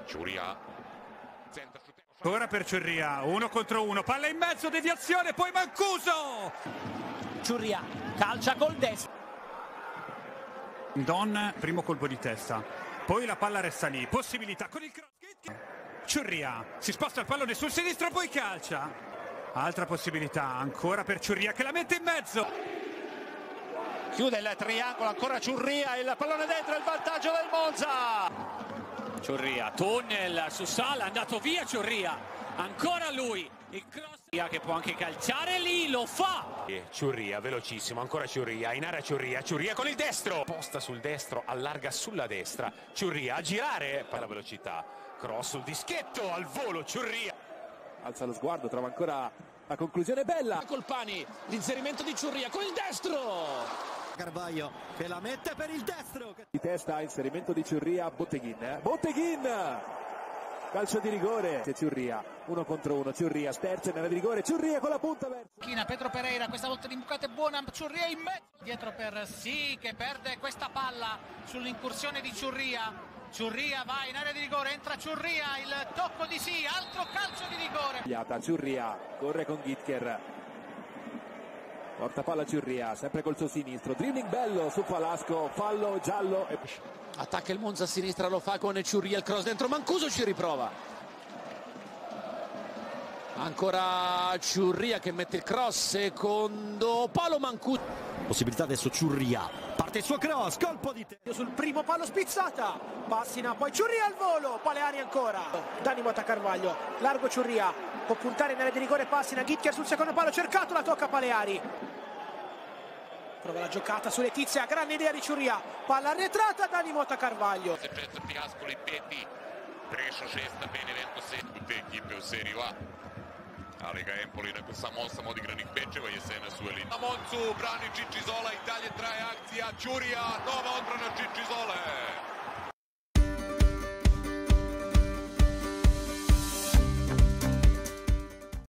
Ciurria. Ora per Ciurria, 1 contro 1, palla in mezzo, deviazione, poi Mancuso! Ciurria calcia col destro. Don, primo colpo di testa, poi la palla resta lì, possibilità con il cross. Ciurria, si sposta il pallone sul sinistro, poi calcia. Altra possibilità, ancora per Ciurria che la mette in mezzo. Chiude il triangolo, ancora Ciurria, il pallone dentro, il vantaggio del Monza. Ciurria, tunnel su Sala, è andato via Ciurria, ancora lui, il cross che può anche calciare, lì lo fa. Ciurria, velocissimo, ancora Ciurria, in area Ciurria con il destro, posta sul destro, allarga sulla destra, Ciurria a girare per la velocità, cross sul dischetto, al volo Ciurria. Alza lo sguardo, trova ancora la conclusione bella. Colpani, l'inserimento di Ciurria con il destro. Carvaglio che la mette per il destro. Di testa, inserimento di Ciurria, Botteghin. Calcio di rigore. Ciurria, 1 contro 1. Ciurria, sterza in area di rigore. Ciurria con la punta verso. Pedro Pereira, questa volta l'imbucata è buona. Ciurria in mezzo. Dietro per Sì che perde questa palla sull'incursione di Ciurria. Ciurria va in area di rigore, entra Ciurria, il tocco di Sì, altro calcio di rigore. Ciurria corre con Gitker. Porta palla Ciurria, sempre col suo sinistro, dribbling bello su Falasco, fallo giallo. Attacca il Monza a sinistra, lo fa con Ciurria, il cross dentro, Mancuso ci riprova. Ancora Ciurria che mette il cross, secondo palo Mancuso. Possibilità adesso Ciurria, parte il suo cross, colpo di testa. Sul primo palo spizzata, Passina, poi Ciurria al volo, Paleari ancora. Dani Mota Carvaglio, largo Ciurria, può puntare in area di rigore Passina, Gitker sul secondo palo, cercato, la tocca Paleari. Prova la giocata su Letizia, grande idea di Ciurria, palla arretrata, Dani Mota Carvaglio. Se presta Piascoli, Petti, Brescia, Cesta, Benevento, tutte le equipe serie A. Lega Empoli na samo odigranih mečeva jesena su elite. Na Moncu brani Čičizola, i dalje traje akcija Ćurija, nova odbrana Čičizola.